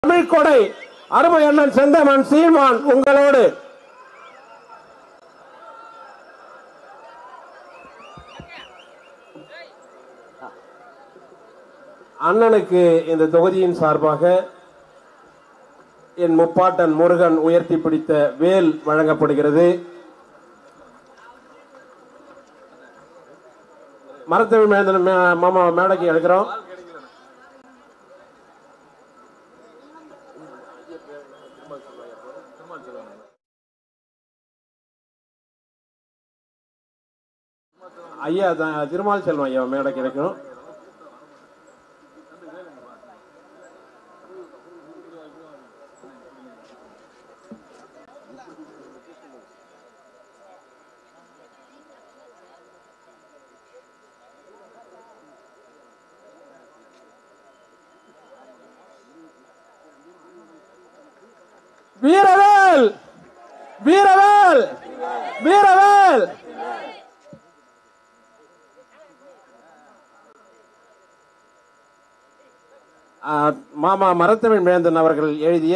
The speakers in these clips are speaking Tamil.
தமிழ் கொடை அருமை அண்ணன் செந்தமன் சீமான் உங்களோடு. அண்ணனுக்கு இந்த தொகுதியின் சார்பாக என் முப்பாட்டன் முருகன் உயர்த்தி பிடித்த வேல் வழங்கப்படுகிறது. மரத்தமிழ் மேந்தன் மாமா மேடைக்கு எடுக்கிறோம். ஐயா திருமால் செல்வம் ஐயா மேடைக்கு எடுக்கணும். வீரவேல் வீரவேல் வீரவேல். மாமா மரத்தமிழ் வேந்தன் அவர்கள் எழுதிய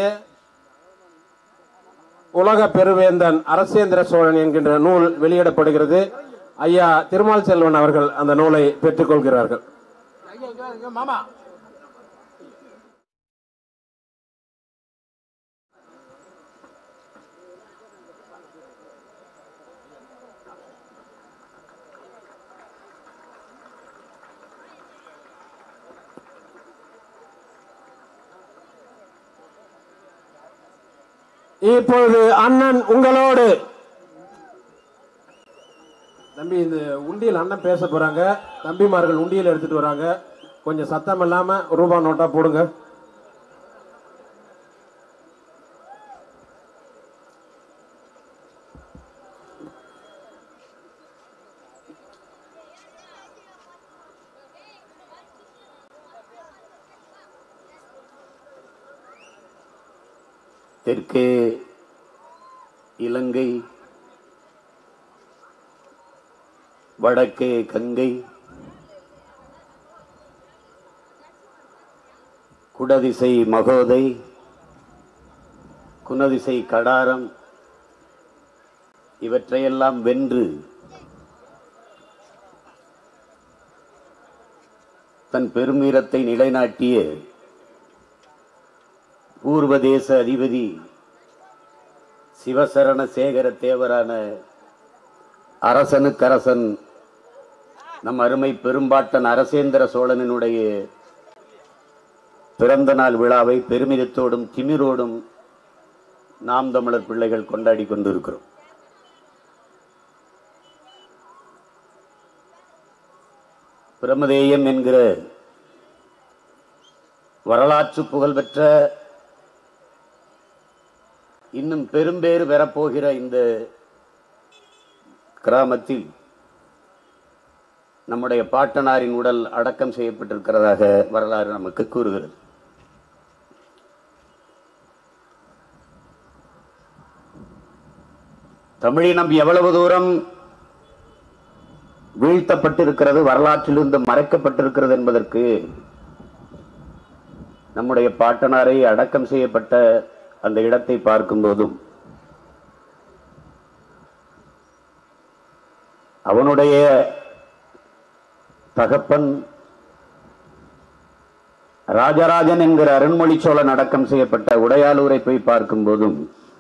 உலக பெருவேந்தன் அரசேந்திர சோழன் என்கின்ற நூல் வெளியிடப்படுகிறது. ஐயா திருமால் செல்வன் அவர்கள் அந்த நூலை பெற்றுக் கொள்கிறார்கள். இப்பொழுது அண்ணன் உங்களோடு. தம்பி இந்த உண்டியல் அண்ணன் பேச போறாங்க. தம்பிமார்கள் உண்டியல் எடுத்துட்டு வராங்க. கொஞ்சம் சத்தம் இல்லாம ரூபா நோட்டா போடுங்க. தெற்கே இலங்கை, வடக்கே கங்கை, குடதிசை மகோதை, குணதிசை கடாரம், இவற்றையெல்லாம் வென்று தன் பெருமீரத்தை நிலைநாட்டிய பூர்வதேச அதிபதி சிவசரண சேகர தேவரான அரசனுக்கரசன் நம் அருமை பெரும்பாட்டன் அரசேந்திர சோழனினுடைய பிறந்த நாள் விழாவை பெருமிதத்தோடும் திமிரோடும் நாம் தமிழர் பிள்ளைகள் கொண்டாடி கொண்டிருக்கிறோம். பிரமதேயம் என்கிற வரலாற்று புகழ்பெற்ற இன்னும் பெரும்பேறு பெறப்போகிற இந்த கிராமத்தில் நம்முடைய பாட்டனாரின் உடல் அடக்கம் செய்யப்பட்டிருக்கிறதாக வரலாறு நமக்கு கூறுகிறது. தமிழினம் எவ்வளவு தூரம் வீழ்த்தப்பட்டிருக்கிறது, வரலாற்றிலிருந்து மறைக்கப்பட்டிருக்கிறது என்பதற்கு நம்முடைய பாட்டனாரை அடக்கம் செய்யப்பட்ட அந்த இடத்தை பார்க்கும் போதும் அவனுடைய தகப்பன் ராஜராஜன் என்கிற அருண்மொழி சோழன் அடக்கம் செய்யப்பட்ட உடையாலூரை போய் பார்க்கும் போதும்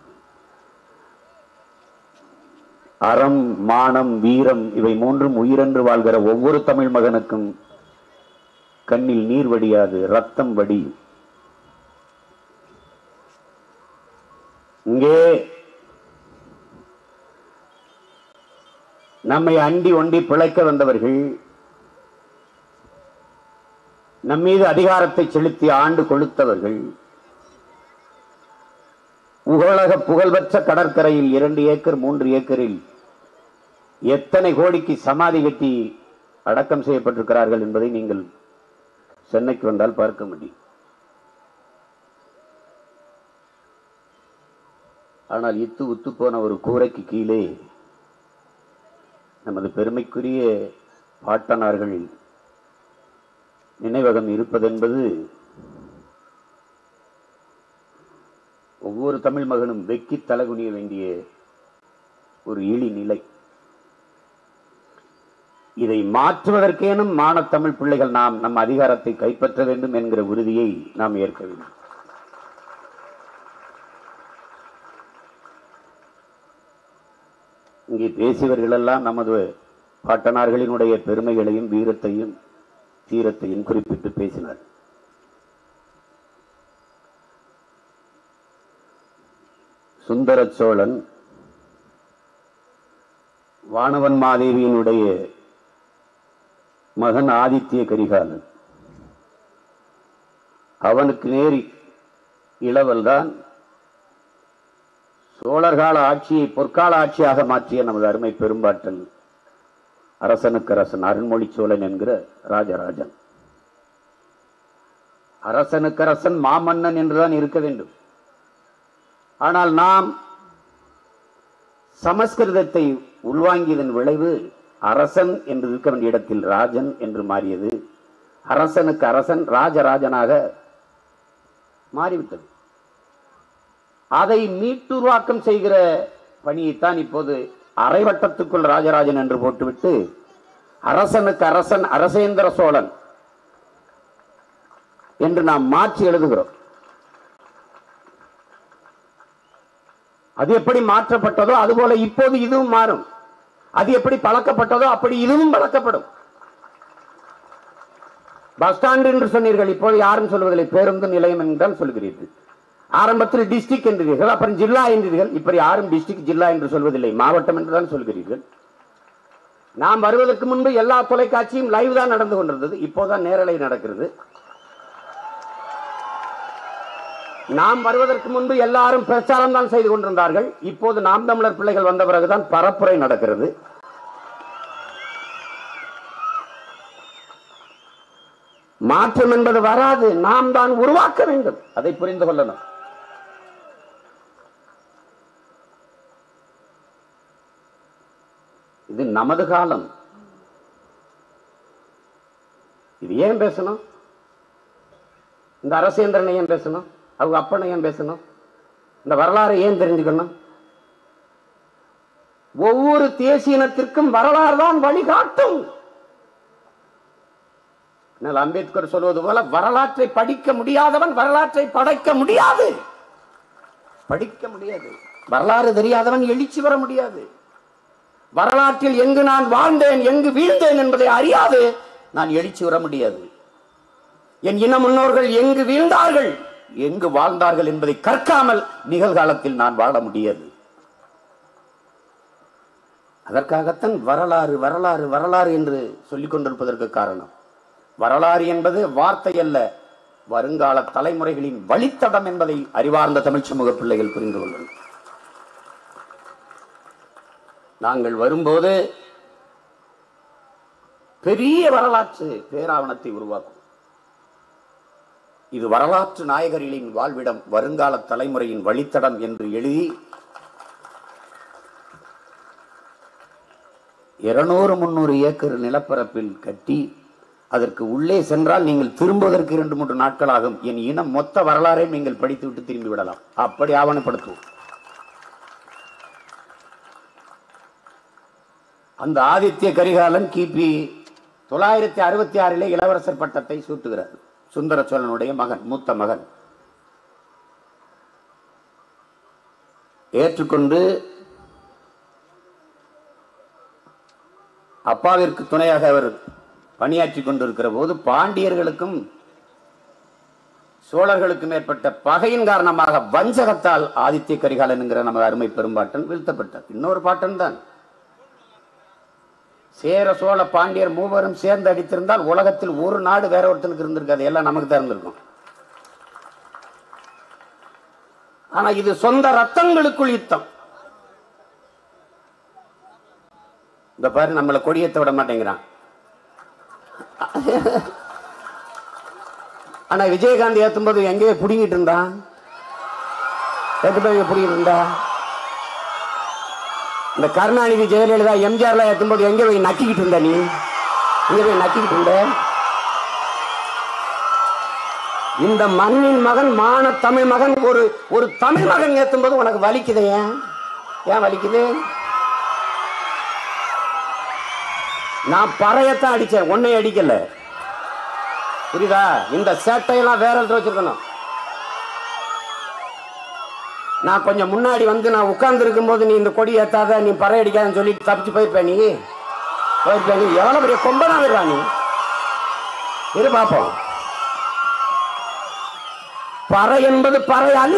அறம், மானம், வீரம் இவை மூன்றும் உயிரென்று வாழ்கிற ஒவ்வொரு தமிழ் மகனுக்கும் கண்ணில் நீர் வடியாது, ரத்தம் வடியும். இங்கே நம்மை அண்டி ஒண்டி பிழைக்க வந்தவர்கள், நம்மீது அதிகாரத்தை செலுத்தி ஆண்டு கொளுத்தவர்கள், உலக புகழ்பெற்ற கடற்கரையில் 2 ஏக்கர் 3 ஏக்கரில் எத்தனை கோடிக்கு சமாதி கட்டி அடக்கம் செய்யப்பட்டிருக்கிறார்கள் என்பதை நீங்கள் சென்னைக்கு வந்தால் பார்க்க முடியும். ஆனால் இத்து உத்து போன ஒரு கூரைக்கு கீழே நமது பெருமைக்குரிய பாட்டனார்கள் நினைவகம் இருப்பதென்பது ஒவ்வொரு தமிழ் மகனும் வெக்கி தலகுனிய வேண்டிய ஒரு இழி நிலை. இதை மாற்றுவதற்கேனும் மானத்தமிழ் பிள்ளைகள் நாம் நம் அதிகாரத்தை கைப்பற்ற வேண்டும் என்கிற உறுதியை நாம் ஏற்க வேண்டும். இங்கே பேசியவர்களெல்லாம் நமது பாட்டனார்களினுடைய பெருமைகளையும் வீரத்தையும் தீரத்தையும் குறிப்பிட்டு பேசினார். சுந்தர சோழன் வானவன் மாதேவியினுடைய மகன் ஆதித்ய கரிகாலன். அவனுக்கு நேரி இளவல்தான் சோழர்கால ஆட்சியை பொற்கால ஆட்சியாக மாற்றிய நமது அருமை பெரும்பாட்டன் அரசனுக்கரசன் அருண்மொழி சோழன் என்கிற ராஜராஜன். அரசனுக்கரசன் மாமன்னன் என்றுதான் இருக்க வேண்டும். ஆனால் நாம் சமஸ்கிருதத்தை உள்வாங்கியதன் விளைவு அரசன் என்று இருக்க வேண்டிய இடத்தில் ராஜன் என்று மாறியது. அரசனுக்கு அரசன் ராஜராஜனாக மாறிவிட்டது. அதை மீட்டுருவாக்கம் செய்கிற பணியைத்தான் இப்போது அரைவட்டத்துக்குள் ராஜராஜன் என்று போட்டுவிட்டு அரசனுக்கு அரசன் அரசேந்திர சோழன் என்று நாம் மாற்றி எழுதுகிறோம். அது எப்படி மாற்றப்பட்டதோ அதுபோல இப்போது இதுவும் மாறும். அது எப்படி பழக்கப்பட்டதோ அப்படி இதுவும் பழக்கப்படும். பஸ் ஸ்டாண்ட் என்று சொன்னீர்கள், இப்போது யாரும் சொல்வதில்லை, பேருந்து நிலையம் என்றால் சொல்கிறீர்கள். ஆரம்பத்தில் டிஸ்ட்ரிக்ட் என்றீர்கள், அப்புறம் ஜில்லா என்றீர்கள். இப்படி யாரும் டிஸ்ட்ரிக்ட் ஜில்லா என்று சொல்வதில்லை, மாவட்டம் என்றுதான் சொல்கிறீர்கள். நாம் வருவதற்கு முன்பு எல்லா தொலைக்காட்சியும் லைவ் தான் நடந்து கொண்டிருந்தது, இப்போதான் நேரலை நடக்கிறது. நாம் வருவதற்கு முன்பு எல்லாரும் பிரச்சாரம் தான் செய்து கொண்டிருந்தார்கள், இப்போது நாம் தமிழர் பிள்ளைகள் வந்த பிறகுதான் பரப்புரை நடக்கிறது. மாற்றம் என்பது வராது, நாம் தான் உருவாக்க வேண்டும். அதை புரிந்து கொள்ளணும். இது நமது காலம். இது ஏன் பேசணும்? இந்த அரசேந்திரனை ஏன் பேசணும்? அவங்க அப்பனை ஏன் பேசணும்? இந்த வரலாறு ஏன் தெரிஞ்சுக்கணும்? ஒவ்வொரு தேசியனத்திற்கும் வரலாறு தான் வழிகாட்டும். அம்பேத்கர் சொல்வது போல வரலாற்றை படிக்க முடியாதவன் வரலாற்றை படைக்க முடியாது. படிக்க முடியாது. வரலாறு தெரியாதவன் எழுச்சி வர முடியாது. வரலாற்றில் எங்கு நான் வாழ்ந்தேன் எங்கு வீழ்ந்தேன் என்பதை அறியாது நான் எழுச்சி வர முடியாது. என் இன முன்னோர்கள் எங்கு வீழ்ந்தார்கள் எங்கு வாழ்ந்தார்கள் என்பதை கற்காமல் நிகழ்காலத்தில் நான் வாழ முடியாது. அதற்காகத்தான் வரலாறு வரலாறு வரலாறு என்று சொல்லிக் கொண்டிருப்பதற்கு காரணம். வரலாறு என்பது வார்த்தை அல்ல, வருங்கால தலைமுறைகளின் வழித்தடம் என்பதை அறிவார்ந்த தமிழ் சமூக பிள்ளைகள் புரிந்து கொள்ளுங்கள். நாங்கள் வரும்போது பெரிய வரலாற்று பேராவணத்தை உருவாக்கும். இது வரலாற்று நாயகர்களின் வாழ்விடம், வருங்கால தலைமுறையின் வழித்தடம் என்று எழுதி 200-300 ஏக்கர் நிலப்பரப்பில் கட்டி அதற்கு உள்ளே சென்றால் நீங்கள் திரும்புவதற்கு 2-3 நாட்கள் ஆகும். என் இனம் மொத்த வரலாறை நீங்கள் படித்துவிட்டு திரும்பி விடலாம். அப்படி ஆவணப்படுத்துவோம். அந்த ஆதித்ய கரிகாலன் கிபி 966 இளவரசர் பட்டத்தை சூட்டுகிறார். சுந்தர சோழனுடைய மகன், மூத்த மகன். ஏற்றுக்கொண்டு அப்பாவிற்கு துணையாக அவர் பணியாற்றி கொண்டிருக்கிற போது பாண்டியர்களுக்கும் சோழர்களுக்கும் ஏற்பட்ட பகையின் காரணமாக வஞ்சகத்தால் ஆதித்ய கரிகாலன் என்கிற நமது அருமை பெரும்பாட்டன் வீழ்த்தப்பட்டார். இன்னொரு பாட்டன் தான். சேர சோழ பாண்டியர் மூவரும் சேர்ந்து அடித்திருந்தால் உலகத்தில் ஒரு நாடு வேற ஒருத்தனுக்கு இருந்திருக்காது, எல்லாம் நமக்கு தான் இருந்திருக்கும். ஆனா இது சொந்த ரத்தங்களுக்குள் யுத்தம். இந்த பாரு, நம்மளை கொடியேற்ற விட மாட்டேங்கிறான். ஆனா விஜயகாந்த் ஏத்தும் போது எங்கேயே புடிங்கிட்டு இருந்தான். புடிங்கிட்டு இருந்தா. இந்த கருணாநிதி, ஜெயலலிதா, எம்ஜிஆர்லாம் ஏத்தும் போது எங்க போய் நக்கிக்கிட்டு இருந்த? நீ எங்க போய் நக்கிக்கிட்டு இருந்த? இந்த மண்ணின் மகன், மான தமிழ் மகன், ஒரு தமிழ் மகன் ஏத்தும் போது உனக்கு வலிக்குது. ஏன் வலிக்குது? நான் பறையத்தான் அடிச்சேன், உன்னை அடிக்கல. புரியுதா? இந்த சேட்டையெல்லாம் வேற இடத்துல வச்சிருக்கணும். நான் கொஞ்சம் முன்னாடி வந்து நான் உட்கார்ந்து இருக்கும் போது நீ இந்த கொடி ஏத்தாத, நீ பறை அடிக்காதன்னு சொல்லிட்டு தப்பிச்சு போயிருப்ப. நீ எவ்வளவு பெரிய கொம்பனா விடுறா நீ. இரு பாப்போம். பறை என்பது பறை அல்ல,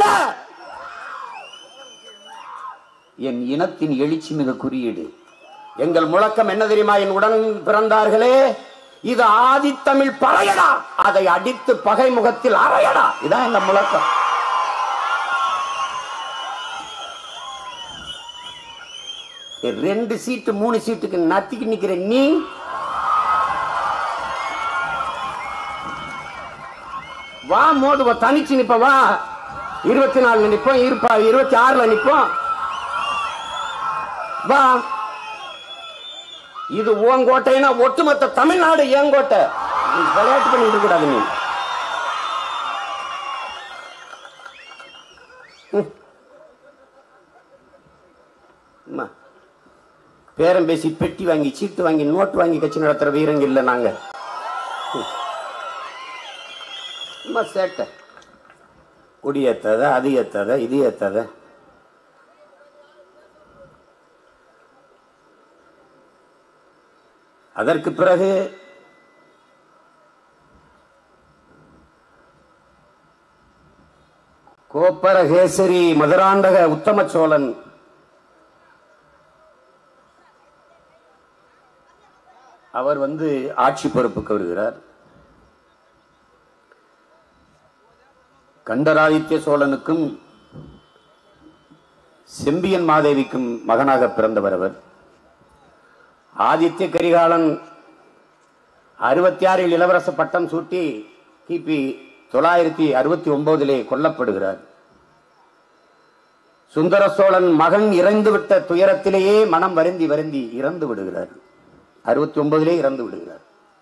என் இனத்தின் எழுச்சி மிக குறியீடு. எங்கள் முழக்கம் என்ன தெரியுமா? என் உடன் பிறந்தார்களே, இது ஆதித்தமிழ் பறையடா, அதை அடித்து பகை முகத்தில் அறையடா. இதான் எங்க முழக்கம். ரெண்டு சீட்டு 3 சீட்டுக்கு நத்திக்கு நிக்கிற நீ வா மோதுவ, தனிச்சு நிப்ப வா. 24 நிப்போம், 26 நிப்போம் வா. இது உன் கோட்டைனா ஒட்டுமொத்த தமிழ்நாடு என் கோட்டை. விளையாட்டு பண்ணிட்டு கூடாது நீ. பேரம் பேசி பெட்டி வாங்கி சீட்டு வாங்கி நோட்டு வாங்கி கட்சி நடத்துற வீரங்க இல்ல நாங்க. சேட்டை கொடி ஏத்தாத, அது ஏத்தாத, இது ஏத்தாத. அதற்கு பிறகு கோப்பரகேசரி மதுராந்தக உத்தம சோழன் அவர் ஆட்சி பொறுப்புக்கு வருகிறார். கண்டராதித்ய சோழனுக்கும் செம்பியன் மாதேவிக்கும் மகனாக பிறந்தவர் அவர். ஆதித்ய கரிகாலன் 66 இளவரச பட்டம் சூட்டி கிபி 969 கொல்லப்படுகிறார். சுந்தர சோழன் மகன் இறந்துவிட்ட துயரத்திலேயே மனம் வருந்தி வருந்தி இறந்து விடுகிறார். 69 இறந்து விடுகிறார்.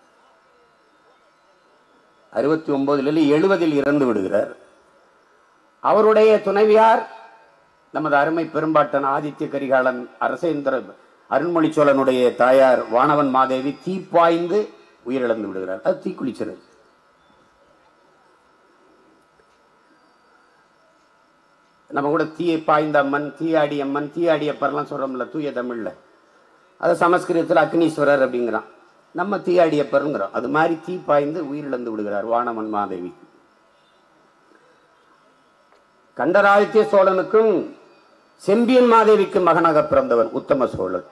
69 70 இறந்து விடுகிறார். அவருடைய துணைவியார் நமது அருமை பெரும்பாட்டன் ஆதித்ய கரிகாலன் அரசேந்திர அருண்மொழி சோழனுடைய தாயார் வானவன் மாதேவி தீப்பாய்ந்து உயிரிழந்து விடுகிறார். அது தீக்குளிச்சிறது. நம்ம கூட தீ பாய்ந்த அம்மன், தீயாடி அம்மன், தீயாடி அப்பர்லாம் சொல்றோம்ல தூய தமிழ்ல. அது சமஸ்கிருதத்தில் அக்னீஸ்வரர் அப்படிங்கிறான், நம்ம தீயாடியப்பருங்கிறோம். அது மாதிரி தீ பாய்ந்து உயிரிழந்து விடுகிறார் வானவன் மாதேவி. கண்டராதித்ய சோழனுக்கும் செம்பியன் மாதேவிக்கும் மகனாக பிறந்தவர் உத்தம சோழன்.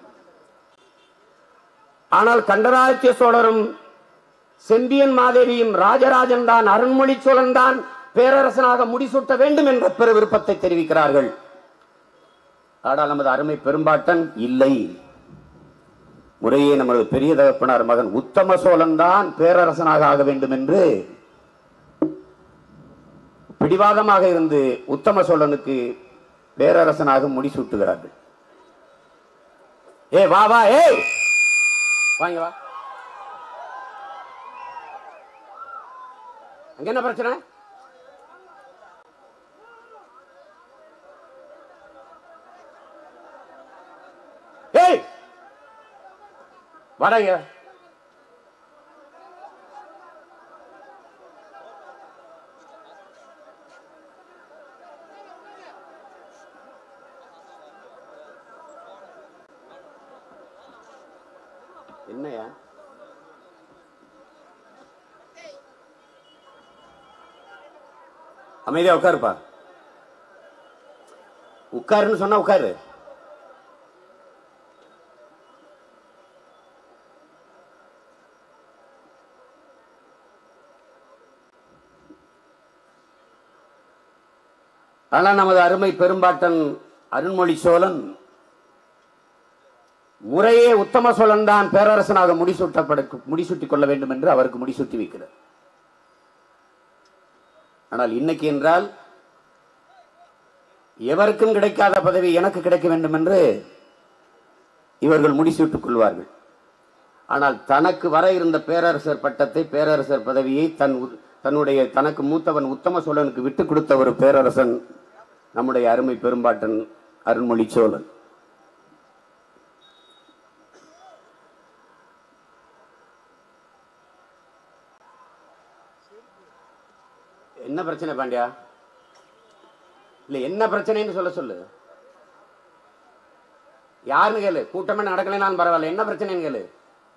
ஆனால் கண்டராதித்ய சோழரும் செம்பியன் மாதேவியும் ராஜராஜன் தான், அருண்மொழி சோழன் தான் பேரரசனாக முடிசூட்ட வேண்டும் என்ற பெரு விருப்பத்தை தெரிவிக்கிறார்கள். ஆனால் நமது அருமை பெரும்பாட்டன் இல்லை, முறையே நமது பெரிய தகப்பனார் மகன் உத்தம சோழன் தான் பேரரசனாக ஆக வேண்டும் என்று பிடிவாதமாக இருந்து உத்தம சோழனுக்கு பேரரசனாக முடிசூட்டுகிறார்கள். ஏ வா வா, ஏ வாங்க வா. அங்க என்ன பிரச்சனை? ஏய் வாடங்க. என்னையா அமைதியா உட்காருப்பா. உட்காருன்னு சொன்னா உட்காரு. ஆனால் நமது அருமை பெரும்பாட்டன் அருண்மொழி சோழன் முறையே உத்தம சோழன் தான் பேரரசனாக முடிசூட்டிக் கொள்ள வேண்டும் என்று அவருக்கு முடிசூட்டி வைக்கிறார். ஆனால் இன்னைக்கு என்றால் எவருக்கும் கிடைக்காத பதவி எனக்கு கிடைக்க வேண்டும் என்று இவர்கள் முடிசூட்டிக் கொள்வார்கள். ஆனால் தனக்கு வர இருந்த பேரரசர் பட்டத்தை, பேரரசர் பதவியை தன் தனக்கு மூத்தவன் உத்தம சோழனுக்கு விட்டு கொடுத்த ஒரு பேரரசன் நம்முடைய அருமை பெரும்பாட்டன் அருண்மொழி சோழன். என்ன பிரச்சனை பாண்டியா? இல்ல என்ன பிரச்சனைன்னு சொல்லு. யாருன்னு கேளு. கூட்டமே நடக்கலைனாலும் பரவாயில்ல, என்ன பிரச்சனைன்னு கேளு.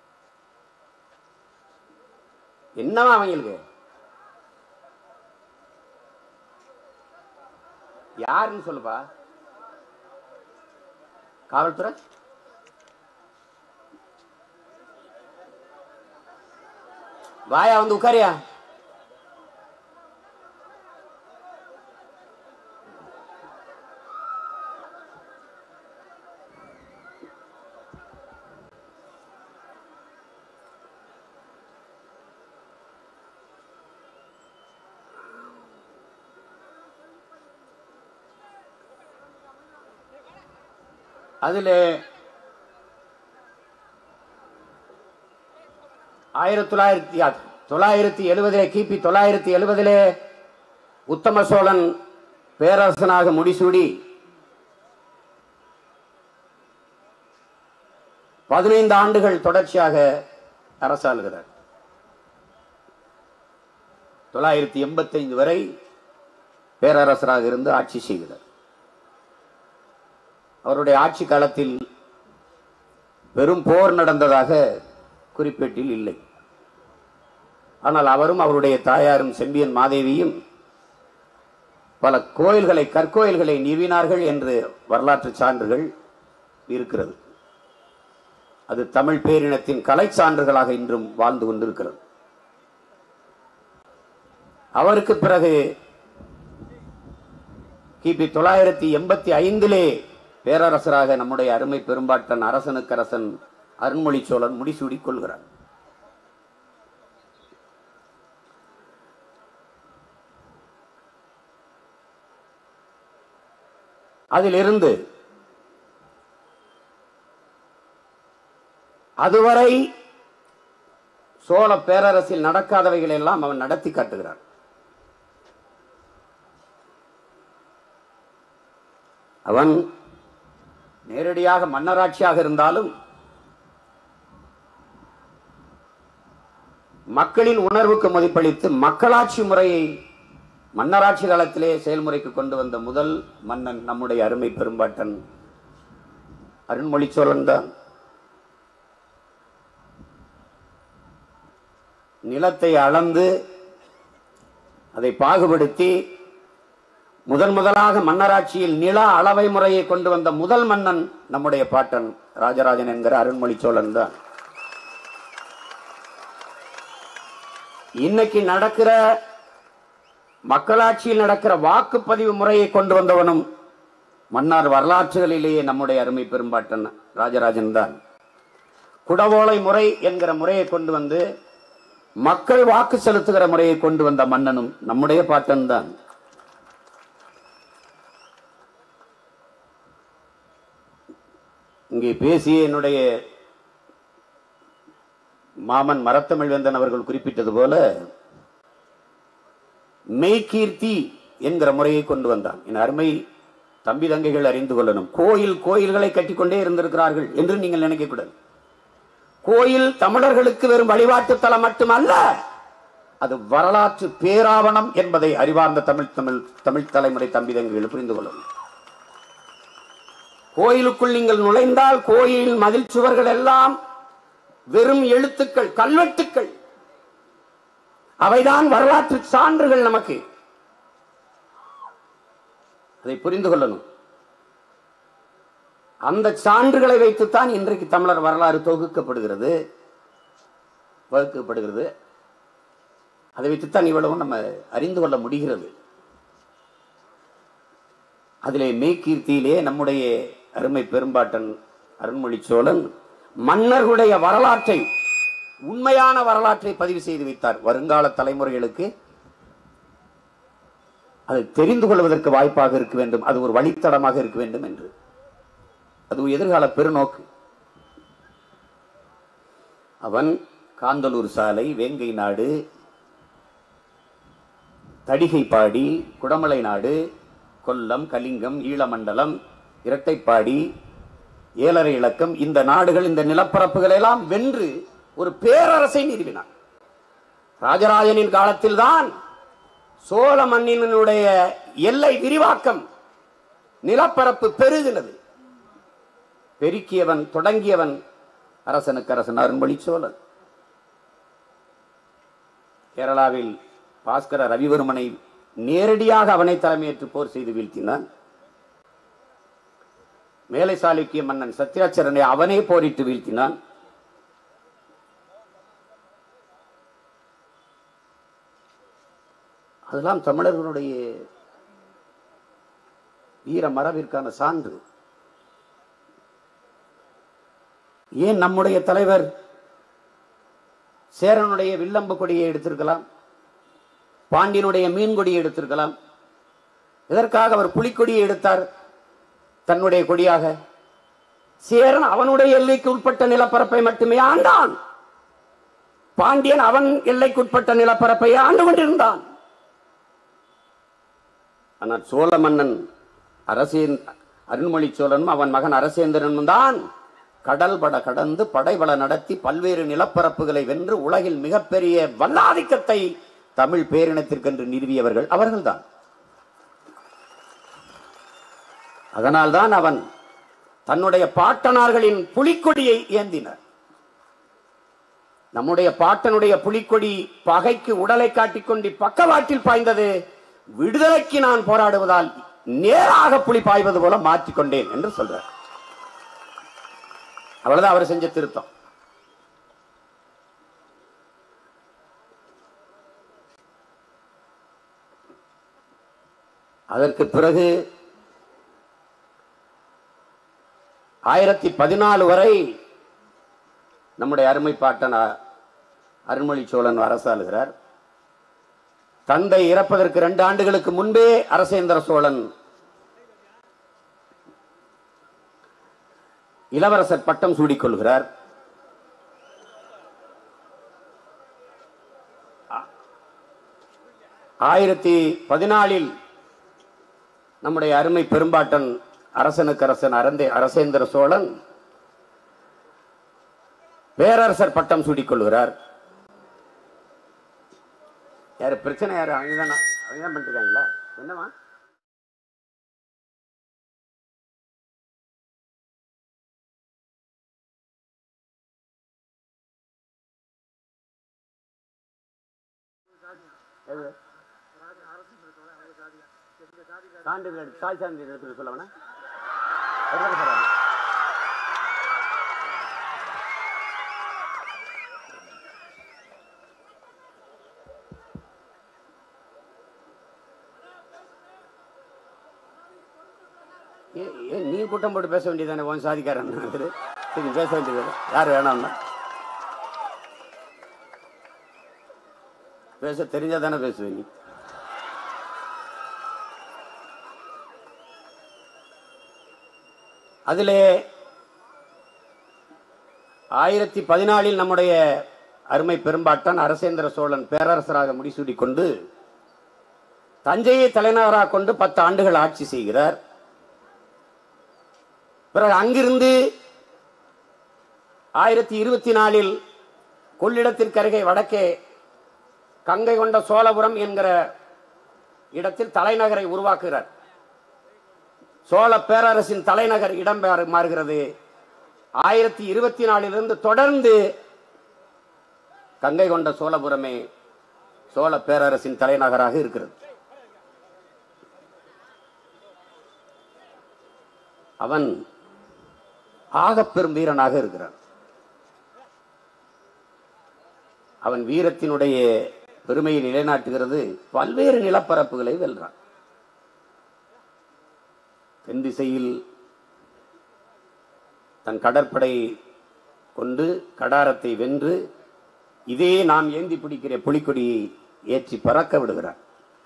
என்னவா அவங்களுக்கு? யாருன்னு சொல்லுப்பா. காவல்துறை வாயா, வந்து உட்காரியா. அதில் 1970 கிபி 970 உத்தம சோழன் பேரரசனாக முடிசூடி 15 ஆண்டுகள் தொடர்ச்சியாக அரசாளுகிறார். 985 வரை பேரரசராக இருந்து ஆட்சி செய்கிறார். அவருடைய ஆட்சி காலத்தில் பெரும் போர் நடந்ததாக குறிப்பேட்டில் இல்லை. ஆனால் அவரும் அவருடைய தாயாரும் செம்பியன் மாதேவியும் பல கோயில்களை, கற்கோயில்களை நிறுவினார்கள் என்று வரலாற்று சான்றுகள் இருக்கிறது. அது தமிழ் பேரினத்தின் கலை சான்றுகளாக இன்றும் வாழ்ந்து கொண்டிருக்கிறது. அவருக்கு பிறகு கிபி 985 பேரரசராக நம்முடைய அருமை பெரும்பாட்டன் அரசனுக்கரசன் அருண்மொழி சோழன் முடிசூடிக் கொள்கிறார். அதிலிருந்து அதுவரை சோழ பேரரசில் நடக்காதவைகள் எல்லாம் அவன் நடத்தி காட்டுகிறான். அவன் நேரடியாக மன்னராட்சியாக இருந்தாலும் மக்களின் உணர்வுக்கு மதிப்பளித்து மக்களாட்சி முறையை மன்னராட்சி காலத்திலே செயல்முறைக்கு கொண்டு வந்த முதல் மன்னன் நம்முடைய அருமை பெரும்பாட்டன் அருண்மொழி சோழன் தான். நிலத்தை அளந்து அதை பாகுபடுத்தி முதலாக மன்னராட்சியில் நில அளவை முறையை கொண்டு வந்த முதல் மன்னன் நம்முடைய பாட்டன் ராஜராஜன் என்கிற அருண்மொழி சோழன் தான். இன்னைக்கு நடக்கிற மக்களாட்சியில் நடக்கிற வாக்குப்பதிவு முறையை கொண்டு வந்தவனும் மன்னார் வரலாற்றுகளிலேயே நம்முடைய அருமை பெரும்பாட்டன் ராஜராஜன் தான். குடவோலை முறை என்கிற முறையை கொண்டு வந்து மக்கள் வாக்கு செலுத்துகிற முறையை கொண்டு வந்த மன்னனும் நம்முடைய பாட்டன் தான். இங்கே பேசிய என்னுடைய மாமன் மரத்தமிழ் வேந்தன் அவர்கள் குறிப்பிட்டது போல மெய்கீர்த்தி என்கிற முறையை கொண்டு வந்தான். என் அருமை தம்பி தங்கைகள் அறிந்து கொள்ளணும். கோயில்களை கட்டிக்கொண்டே இருந்திருக்கிறார்கள் என்று நீங்கள் நினைக்க கூடாது. கோயில் தமிழர்களுக்கு வெறும் வழிபாட்டு தலம் மட்டுமல்ல, அது வரலாற்று பேராவணம் என்பதை அறிவார்ந்த தமிழ் தலைமுறை தம்பி தங்கைகள் புரிந்து கொள்ளணும். கோயிலுக்குள் நீங்கள் நுழைந்தால் கோயிலின் மதில் சுவர்கள் எல்லாம் வெறும் எழுத்துக்கள், கல்வெட்டுக்கள். அவைதான் வரலாற்று சான்றுகள். நமக்கு அதை புரிந்து கொள்ளணும். அந்த சான்றுகளை வைத்துத்தான் இன்றைக்கு தமிழர் வரலாறு தொகுக்கப்படுகிறது, வகுக்கப்படுகிறது. அதை வைத்துத்தான் இவ்வளவு நம்ம அறிந்து கொள்ள முடிகிறது. அதிலே மெய்கீர்த்தியிலே நம்முடைய அருமை பெரும்பாட்டன் அருண்மொழி சோழன் மன்னர்களுடைய வரலாற்றை, உண்மையான வரலாற்றை பதிவு செய்து வைத்தார். வருங்கால தலைமுறைகளுக்கு அதை தெரிந்து கொள்வதற்கு வாய்ப்பாக இருக்க வேண்டும், அது ஒரு வழித்தடமாக இருக்க வேண்டும் என்று. அது எதிர்கால பெருநோக்கு. அவன் காந்தலூர் சாலை, வேங்கை நாடு, தடிகைப்பாடி, குடமலை நாடு, கொல்லம், கலிங்கம், ஈழமண்டலம், இரட்டைப்பாடி, ஏழரை இலக்கம், இந்த நாடுகள், இந்த நிலப்பரப்புகள் எல்லாம் வென்று ஒரு பேரரசை நிறுவினார். ராஜராஜனின் காலத்தில் தான் சோழ மண்ணினுடைய எல்லை விரிவாக்கம், நிலப்பரப்பு பெருகினது. பெருக்கியவன், தொடங்கியவன் அரசனுக்கு அரசன் அருண்மொழி சோழன். கேரளாவில் பாஸ்கர ரவிவர்மனை நேரடியாக அவனை தலைமையேற்று போர் செய்து வீழ்த்தினான். மேலை சாளுக்கிய மன்னன் சத்யாச்சரனை அவனே போரிட்டு வீழ்த்தினான். அதெல்லாம் தமிழர்களுடைய வீர மரபிற்கான சான்று. ஏன் நம்முடைய தலைவர் சேரனுடைய வில்லம்பு கொடியை எடுத்திருக்கலாம், பாண்டியனுடைய மீன் கொடியை எடுத்திருக்கலாம். இதற்காக அவர் புலிக்கொடியை எடுத்தார் தன்னுடைய கொடியாக. சேரன் அவனுடைய எல்லைக்கு உட்பட்ட நிலப்பரப்பை மட்டுமே ஆண்டான். பாண்டியன் அவன் எல்லைக்குட்பட்ட நிலப்பரப்பை ஆண்டு கொண்டிருந்தான். ஆனால் சோழ மன்னன் அருண்மொழி சோழனும் அவன் மகன் அரசேந்திரனும் தான் கடல் பட கடந்து படைபல நடத்தி பல்வேறு நிலப்பரப்புகளை வென்று உலகில் மிகப்பெரிய வல்லாதிக்கத்தை தமிழ் பேரினத்திற்கென்று நிறுவியவர்கள் அவர்கள்தான். அதனால்தான் அவன் தன்னுடைய பாட்டனார்களின் புலிக்கொடியை ஏந்தினார். நம்முடைய பாட்டனுடைய புலிக்கொடி பகைக்கு உடலை காட்டிக்கொண்டு பக்கவாட்டில் பாய்ந்தது. விடுதலைக்கு நான் போராடுவதால் நேராக புலி பாய்வது போல மாற்றிக்கொண்டேன் என்று சொல்றார். அவ்வளவுதான் அவர் செஞ்ச திருத்தம். அதற்கு பிறகு 1014 வரை நம்முடைய அருமை பாட்டன் அருண்மொழி சோழன் அரசாளுகிறார். தந்தை இறப்பதற்கு 2 ஆண்டுகளுக்கு முன்பே அரசேந்திர சோழன் இளவரசர் பட்டம் சூடிக்கொள்கிறார். 1014 நம்முடைய அருமை பெரும்பாட்டன் அரசனுக்கு அரசன் அரசேந்திர சோழன் பேரரசர் பட்டம் சூடிக்கொள்கிறார். யாரு பிரச்சனை? யாரு? அவங்கதான் பண்ணிட்டு இருக்காங்களா? என்னவா? சான்றிதழ் தாய் சான்றிதழ் சொல்லவனா? நீ கூட்டம் போட்டு பேச வேண்டியதானே? உன் சாதிக்காரன் பேச வேண்டியது யாரு வேணாம்னா? பேச தெரிஞ்சா தானே பேசுவேன். நீ அதிலே 1014 நம்முடைய அருமை பெரும்பாட்டன் அரசேந்திர சோழன் பேரரசராக முடிசூடிக்கொண்டு தஞ்சையை தலைநகராக கொண்டு 10 ஆண்டுகள் ஆட்சி செய்கிறார். பிறகு அங்கிருந்து 1024 கொள்ளிடத்திற்கு அருகே வடக்கே கங்கை கொண்ட சோழபுரம் என்கிற இடத்தில் தலைநகரை உருவாக்குகிறார். சோழ பேரரசின் தலைநகர் இடம் மாறுகிறது. 1024 தொடர்ந்து கங்கை கொண்ட சோழபுரமே சோழ பேரரசின் தலைநகராக இருக்கிறது. அவன் ஆகப்பெரும் வீரனாக இருக்கிறான். அவன் வீரத்தினுடைய பெருமையை நிலைநாட்டுகிறது. பல்வேறு நிலப்பரப்புகளை வெல்றான். தென் திசையில் தன் கடற்படை கொண்டு கடாரத்தை வென்று இதே நாம் ஏந்தி பிடிக்கிற புலிக்கொடியை ஏற்றி பறக்க விடுகிறார்.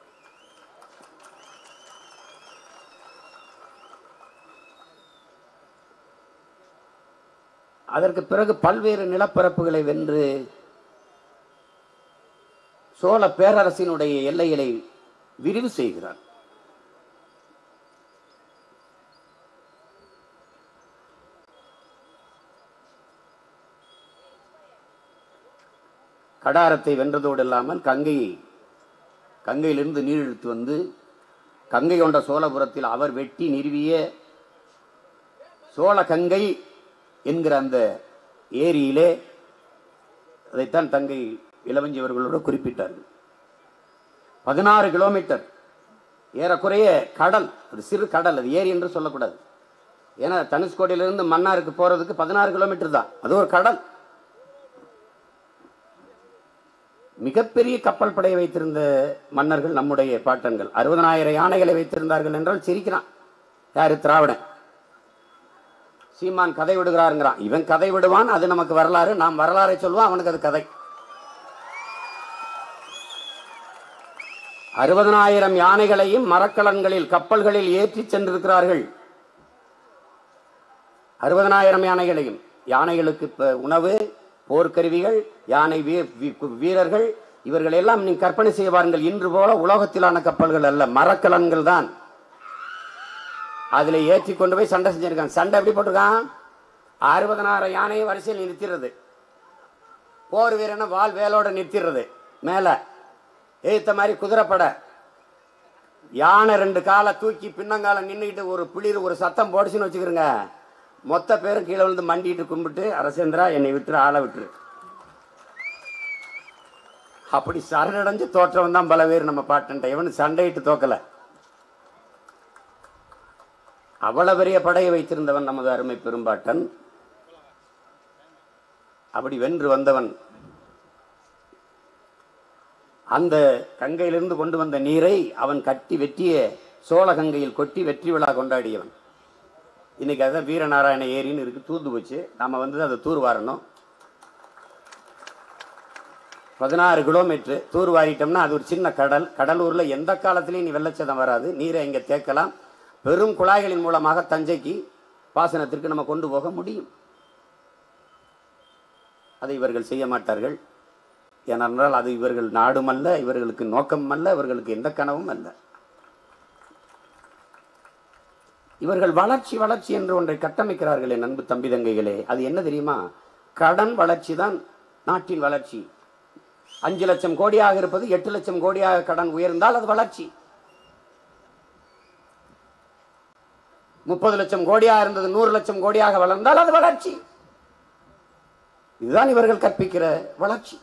அதற்கு பிறகு பல்வேறு நிலப்பரப்புகளை வென்று சோழ பேரரசினுடைய எல்லைகளை விரிவு செய்கிறார். கடாரத்தை வென்றதோடு இல்லாமல் கங்கையிலிருந்து நீர் இழுத்து வந்து கங்கை கொண்ட சோழபுரத்தில் அவர் வெட்டி நிறுவிய சோழ கங்கை என்கிற அந்த ஏரியிலே, அதைத்தான் தங்கை இளவஞ்சி அவர்களோடு குறிப்பிட்டார்கள். 16 கிலோமீட்டர் ஏறக்குறைய கடல், அது சிறு கடல், அது ஏரி என்று சொல்லக்கூடாது. ஏன்னா தனுஷ்கோடியிலிருந்து மன்னாருக்கு போறதுக்கு 16 கிலோமீட்டர் தான், அது ஒரு கடல். மிகப்பெரிய கப்பல் படையை வைத்திருந்த மன்னர்கள் நம்முடைய பாட்டன்கள். 60,000 யானைகளை வைத்திருந்தார்கள் என்றால் சிரிக்கிறான் யாரு? திராவிடன். சீமான் கதை விடுகிறாருங்கிறான். இவன் கதை விடுவான், அது நமக்கு வரலாறு. நாம் வரலாறை சொல்லுவான், அவனுக்கு அது கதை. 60,000 யானைகளையும் மரக்கலன்களில் கப்பல்களில் ஏற்றி சென்றிருக்கிறார்கள். 60,000 யானைகளையும். யானைகளுக்கு உணவு, போர்க்கருவிகள், யானை வீரர்கள், இவர்கள் எல்லாம் நீங்க கற்பனை செய்ய பாருங்கள். இன்று போல உலோகத்திலான கப்பல்கள் அல்ல, மரக்கலன்கள் தான். அதுல ஏற்றி கொண்டு போய் சண்டை செஞ்சிருக்காங்க. சண்டை எப்படி போட்டிருக்கான்? 60,000 யானையை வரிசையில் நிறுத்திடுறது, போர் வீரனை வால் வேலோட நிறுத்திடுறது, மேல ஏத்த மாதிரி குதிரைப்படை, யானை 2 காலை தூக்கி பின்னங்கால நின்றுக்கிட்டு ஒரு பிளிர் ஒரு சத்தம் போடுச்சுன்னு வச்சுக்கிறோங்க, மொத்த பேரும் கீழே வந்து மண்டிட்டு கும்பிட்டு, அரசேந்திரா என்னை விட்டுரு, ஆளை விட்டுரு. அப்படி சரணடைஞ்சு தோற்றவன் தான் பல பேர் நம்ம பாட்டன். இவனு சண்டையிட்டு தோக்கல. அவ்வளவு பெரிய படையை வைத்திருந்தவன் நமது அருமை பெரும்பாட்டன். அப்படி வென்று வந்தவன். அந்த கங்கையிலிருந்து கொண்டு வந்த நீரை அவன் கட்டி வெட்டிய சோழ கங்கையில் கொட்டி வெற்றி விழா கொண்டாடியவன். இன்னைக்கு அதான் வீரநாராயண ஏரின்னு இருக்கு, தூர்ந்து போச்சு. நாம வந்து அதை தூர் வாரணும். 16 கிலோமீட்டர் தூர் வாரிட்டோம்னா அது ஒரு சின்ன கடல். கடலூர்ல எந்த காலத்திலையும் நீ வெள்ளச்சதம் வராது. நீரை இங்க தேக்கலாம். பெரும் குழாய்களின் மூலமாக தஞ்சைக்கு பாசனத்திற்கு நம்ம கொண்டு போக முடியும். அதை இவர்கள் செய்ய மாட்டார்கள். ஏனென்றால் அது இவர்கள் நாடும் அல்ல, இவர்களுக்கு நோக்கம் அல்ல, இவர்களுக்கு எந்த கனவும் அல்ல. இவர்கள் வளர்ச்சி வளர்ச்சி என்று ஒன்றை கட்டமைக்கிறார்களே நண்பு தம்பி தங்கைகளே, அது என்ன தெரியுமா? கடன் வளர்ச்சி தான் நாட்டின் வளர்ச்சி. 5 லட்சம் கோடியாக இருப்பது 8 லட்சம் கோடியாக கடன் உயர்ந்தால் அது வளர்ச்சி. 30 லட்சம் கோடியாக இருந்தது 100 லட்சம் கோடியாக வளர்ந்தால் அது வளர்ச்சி. இதுதான் இவர்கள் கற்பிக்கிற வளர்ச்சி.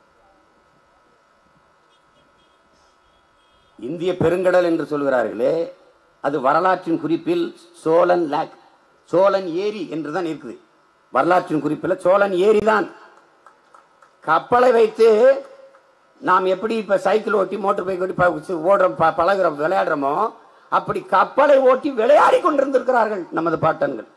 இந்திய பெருங்கடல் என்று சொல்கிறார்களே, அது வரலாற்றின் குறிப்பில் சோழன் லேக், சோழன் ஏரி என்றுதான் இருக்குது. வரலாற்றின் குறிப்பில் சோழன் ஏரி தான். கப்பலை வைத்து நாம் எப்படி இப்ப சைக்கிள் ஓட்டி மோட்டர் பைக் ஓட்டி ஓடுறோம், பழகுறோம், விளையாடுறோமோ, அப்படி கப்பலை ஓட்டி விளையாடி கொண்டிருந்திருக்கிறார்கள் நமது பாட்டன்கள்.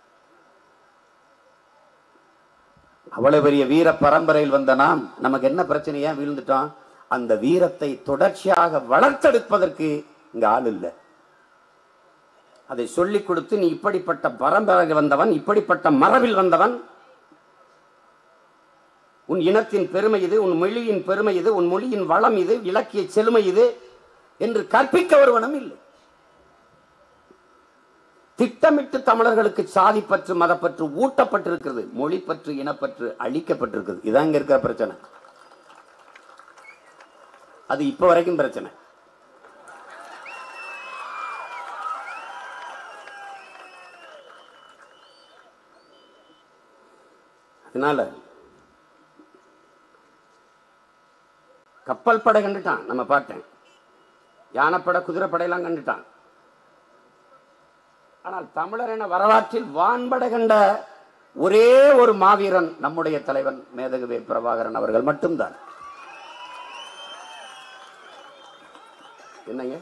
அவ்வளவு பெரிய வீர பரம்பரையில் வந்த நாம் நமக்கு என்ன பிரச்சனையா வீழ்ந்துட்டோம்? அந்த வீரத்தை தொடர்ச்சியாக வளர்த்தெடுப்பதற்கு இங்க ஆள் இல்லை. அதை சொல்லிக் கொடுத்து நீ இப்படிப்பட்ட பரம்பரையில் வந்தவன், இப்படிப்பட்ட மரபில் வந்தவன், உன் இனத்தின் பெருமை இது, உன் மொழியின் பெருமை இது, உன் மொழியின் வளம் இது, இலக்கிய செழுமை இது என்று கற்பிக்க ஒருவனும் இல்லை. திட்டமிட்டு தமிழர்களுக்கு சாதிப்பற்று மதப்பற்று ஊட்டப்பட்டிருக்கிறது, மொழிப்பற்று இனப்பற்று அழிக்கப்பட்டிருக்கிறது. இதான் இங்க இருக்கிற பிரச்சனை. அது இப்ப வரைக்கும் பிரச்சனை. அதனால கப்பல் படை கண்டுட்டான் நம்ம பாட்டேன், யானைப்படை குதிரைப்படையெல்லாம் கண்டுட்டான். ஆனால் தமிழர் என வரலாற்றில் வான்படை கண்ட ஒரே ஒரு மாவீரன் நம்முடைய தலைவன் மேதகுவே பிரபாகரன் அவர்கள் மட்டும்தான். என்னங்க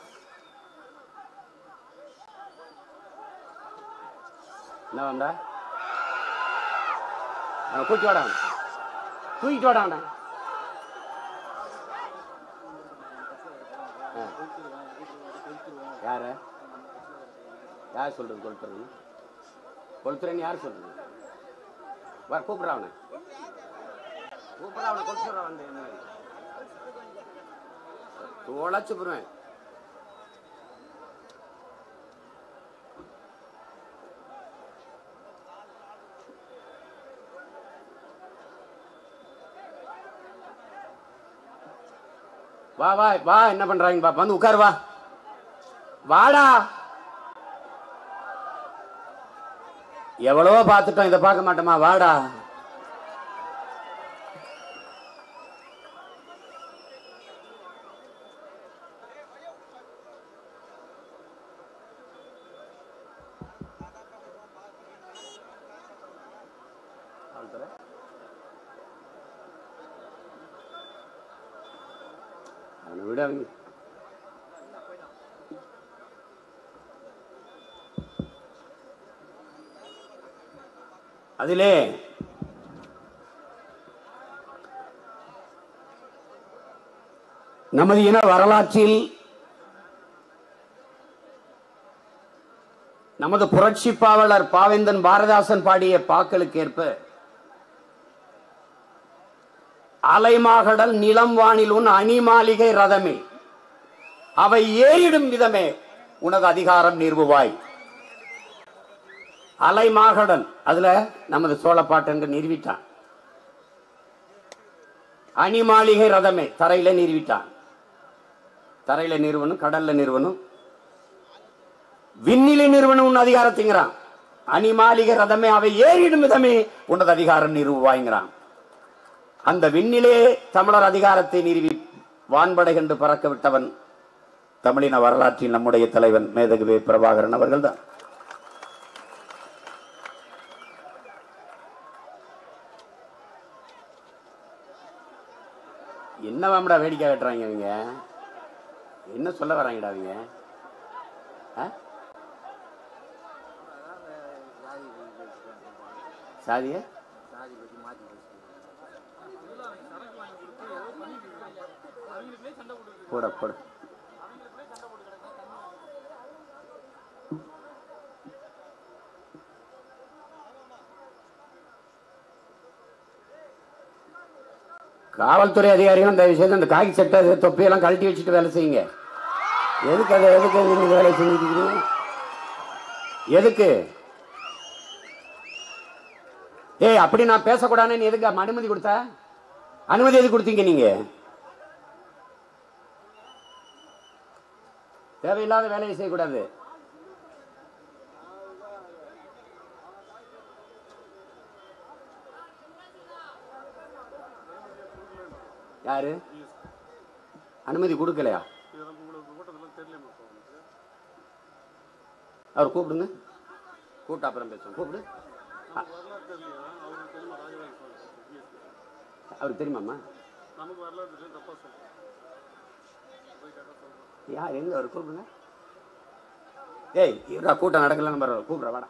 என்ன வந்தா கூட்டி வாடா, தூக்கிட்டு வாடா. யார யார் சொல்றது? கொளுத்துறேன்னு கொளுத்துறேன்னு யார் சொல்றது? கூப்பிடுறா அவனை, கூப்பிடுறா அவனை, கொளுத்துறா வந்து தொலைச்சு போடுவேன். வா வா வா, என்ன பண்றாங்க பாப்பா, வந்து உட்காரு, வா வாடா. எவ்வளவோ பார்த்துட்டோம், இதை பார்க்க மாட்டோமா, வாடா. விட அதிலே நமது இன வரலாற்றில் நமது புரட்சி பாவலர் பாவேந்தன் பாரதிதாசன் பாடிய பாக்களுக்கு ஏற்ப அலைமாகடல் நிலம் வானில் உன் அணிமாளிகை ரதமே அவை ஏறிடும் விதமே உனது அதிகாரம் நிறுவுவாய். அலைமாகடல் அதுல நமது சோழப்பாட்டு என்று நிறுவிட்டான். அணிமாளிகை ரதமே தரையில நிறுவிட்டான். தரையில நிறுவனம், கடல்ல நிறுவனம், விண்ணிலை நிறுவனம் உன் அதிகாரத்திங்கிறான். அணிமாளிகை ரதமே அவை ஏறிடும் விதமே உனது அதிகாரம் நிறுவுவாய்ங்கிறான். அந்த விண்ணிலே தமிழர் அதிகாரத்தை நிறுவி வான்படை கண்டு பறக்க விட்டவன் தமிழின வரலாற்றில் நம்முடைய தலைவன் மேதகு பிரபாகரன் அவர்கள் தான். என்ன வாமடா வேடிக்கை கட்டுறாங்க இவங்க, என்ன சொல்ல வராங்கடா அவங்க? சாதிய போட போட காவல்துறை அதிகாரிகளும் இந்த விஷயத்தை இந்த காக்கி சட்டை தொப்பியெல்லாம் கழட்டி வச்சுட்டு வேலை செய்யுங்க. எதுக்கு அதை எதுக்கு நீங்க வேலை செஞ்சுட்டு இருக்கீங்க? எதுக்கு? ஏய், அப்படி நான் பேசக்கூடாதுன்னு எதுக்கு அனுமதி கொடுத்த? அனுமதி எதுக்கு கொடுத்தீங்க நீங்க? தேவையில்லாத வேலையை செய்யக்கூடாது. யாரு அனுமதி கொடுக்கலையா? அவர் கூப்பிடுங்க, கூப்பிட்டு அப்புறம் பேசுவோம். கூப்பிடு. அவருக்கு தெரியுமாம்மா? யார் எங்க அவர் கூப்பிடுங்க. ஏய், இவரா கூட்டம் நடக்கலன்னு பரவாயில்ல, கூப்பிடுற வாடா.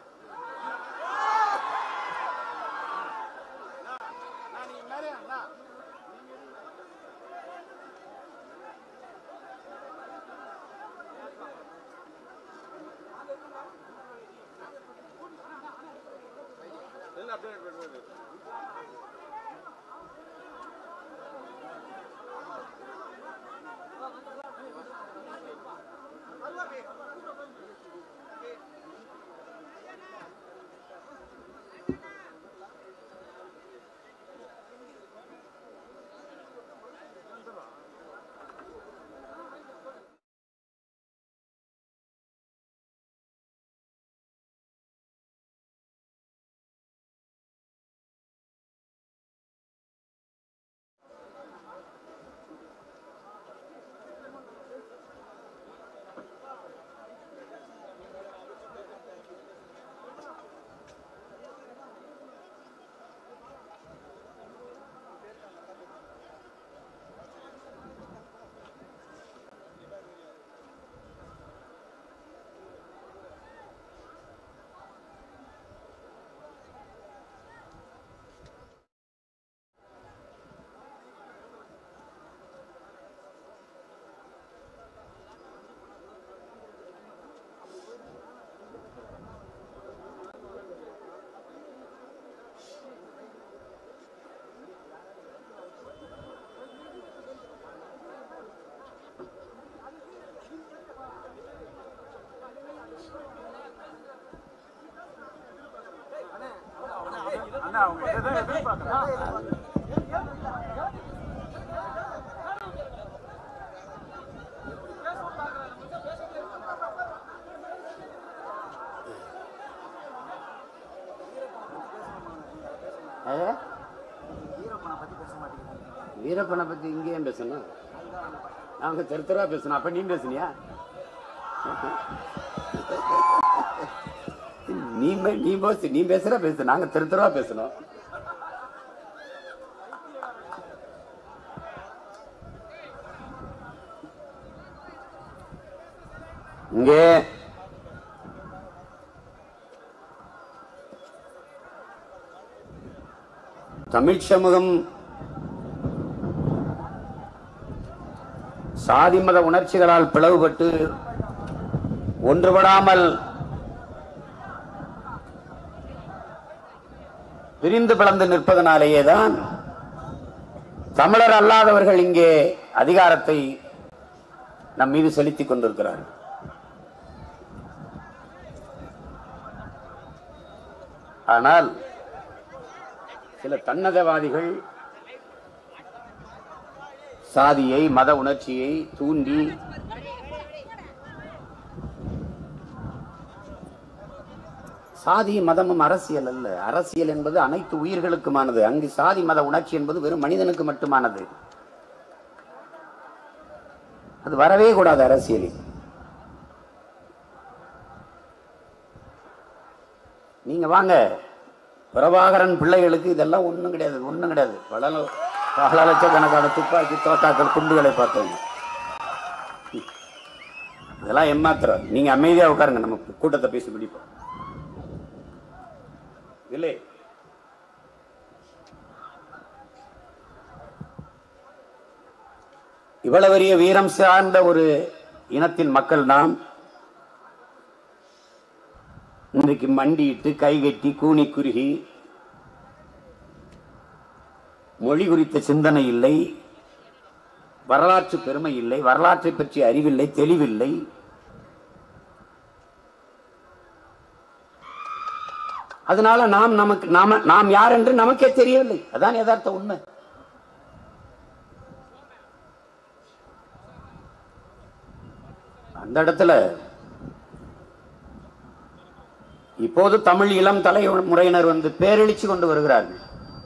வீரப்பனை பத்தி இங்கே பேசணும், நாங்க தெருத்தரா பேசணும். அப்ப நீ பேசுனியா? நீ பேசுற பேசு, நாங்க தெருத்தரா பேசணும். இங்கே தமிழ் சமூகம் சாதி மத உணர்ச்சிகளால் பிளவுபட்டு ஒன்றுபடாமல் பிரிந்து பிளந்து நிற்பதனாலேயேதான் தமிழர் அல்லாதவர்கள் இங்கே அதிகாரத்தை நம் மீது செலுத்திக் கொண்டிருக்கிறார்கள். ஆனால் சில தன்னதவாதிகள் சாதியை மத உணர்ச்சியை தூண்டி சாதி மதமும் அரசியல் அல்ல. அரசியல் என்பது அனைத்து உயிர்களுக்குமானது. அங்கு சாதி மத உணர்ச்சி என்பது வெறும் மனிதனுக்கு மட்டுமானது. அது வரவே கூடாது அரசியலில். நீங்க வாங்க, பிரபாகரன் பிள்ளைகளுக்கு இதெல்லாம் ஒண்ணும் கிடையாது, ஒண்ணும் கிடையாது. பல லட்சக்கணக்கான துப்பாக்கி தோட்டாக்கள் குண்டுகளை பார்த்தோம். இதெல்லாம் ஏமாத்திரம். நீங்க அமைதியா உட்காருங்க, நம்ம கூட்டத்தை பேசி பிடிப்போம். இல்லை, இவ்வளவு பெரிய வீரம் சார்ந்த ஒரு இனத்தின் மக்கள் நாம் இன்றைக்கு மண்டியிட்டு கைகட்டி கூனி குறுகி மொழி குறித்த சிந்தனை இல்லை, வரலாற்று பெருமை இல்லை, வரலாற்றை பற்றி அறிவில்லை, தெளிவில்லை. அதனால நாம் யார் என்று நமக்கே தெரியவில்லை. அதான் யதார்த்த உண்மை. அந்த இடத்துல இப்போது தமிழ் இளம் தலைமுறையினர் வந்து பேரெழுச்சி கொண்டு வருகிறார்கள்.